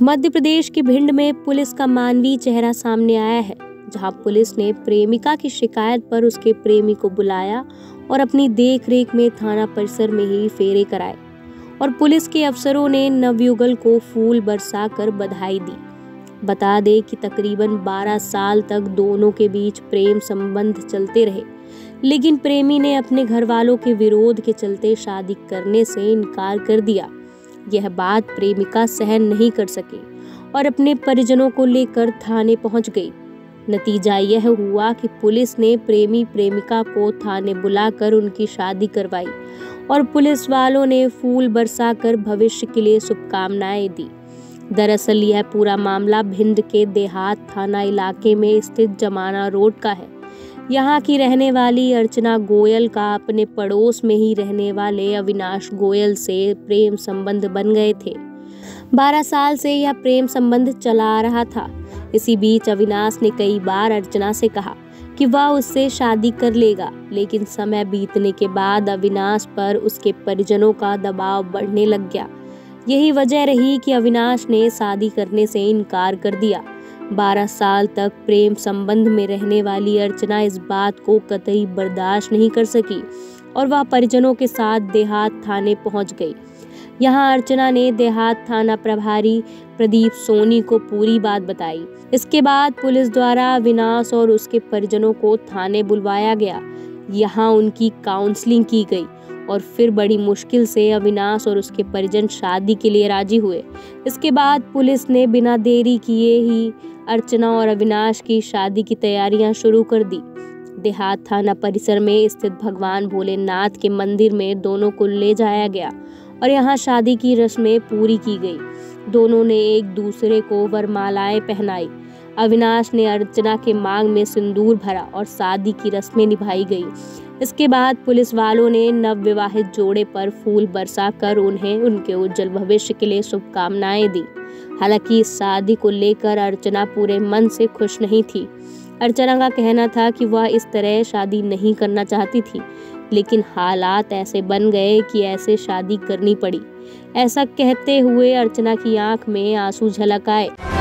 मध्य प्रदेश के भिंड में पुलिस का मानवीय चेहरा सामने आया है, जहां पुलिस ने प्रेमिका की शिकायत पर उसके प्रेमी को बुलाया और अपनी देखरेख में थाना परिसर में ही फेरे कराए और पुलिस के अफसरों ने नवयुगल को फूल बरसाकर बधाई दी। बता दें कि तकरीबन 12 साल तक दोनों के बीच प्रेम संबंध चलते रहे, लेकिन प्रेमी ने अपने घर वालों के विरोध के चलते शादी करने से इनकार कर दिया। यह बात प्रेमिका सहन नहीं कर सकी और अपने परिजनों को लेकर थाने पहुंच गई। नतीजा यह हुआ कि पुलिस ने प्रेमी प्रेमिका को थाने बुलाकर उनकी शादी करवाई और पुलिस वालों ने फूल बरसाकर भविष्य के लिए शुभकामनाएं दी। दरअसल यह पूरा मामला भिंड के देहात थाना इलाके में स्थित जमाना रोड का है। यहाँ की रहने वाली अर्चना गोयल का अपने पड़ोस में ही रहने वाले अविनाश गोयल से प्रेम संबंध बन गए थे। 12 साल से यह प्रेम संबंध चला आ रहा था। इसी बीच अविनाश ने कई बार अर्चना से कहा कि वह उससे शादी कर लेगा, लेकिन समय बीतने के बाद अविनाश पर उसके परिजनों का दबाव बढ़ने लग गया। यही वजह रही कि अविनाश ने शादी करने से इनकार कर दिया। 12 साल तक प्रेम संबंध में रहने वाली अर्चना इस बात को कतई बर्दाश्त नहीं कर सकी और वह परिजनों के साथ देहात थाने पहुंच गई। यहां अर्चना ने देहात थाना प्रभारी प्रदीप सोनी को पूरी बात बताई। इसके बाद पुलिस द्वारा अविनाश और उसके परिजनों को थाने बुलवाया गया। यहां उनकी काउंसलिंग की गई और फिर बड़ी मुश्किल से अविनाश और उसके परिजन शादी के लिए राजी हुए। इसके बाद पुलिस ने बिना देरी किए ही अर्चना और अविनाश की शादी की तैयारियां शुरू कर दी। देहात थाना परिसर में स्थित भगवान भोलेनाथ के मंदिर में दोनों को ले जाया गया और यहां शादी की रस्में पूरी की गई। दोनों ने एक दूसरे को वरमालाएं पहनाई। अविनाश ने अर्चना के मांग में सिंदूर भरा और शादी की रस्में निभाई गई। इसके बाद पुलिस वालों ने नवविवाहित जोड़े पर फूल बरसाकर उन्हें उनके उज्जवल भविष्य के लिए शुभकामनाएं दी। हालांकि इस शादी को लेकर अर्चना पूरे मन से खुश नहीं थी। अर्चना का कहना था कि वह इस तरह शादी नहीं करना चाहती थी, लेकिन हालात ऐसे बन गए कि ऐसे शादी करनी पड़ी। ऐसा कहते हुए अर्चना की आंख में आंसू झलक आए।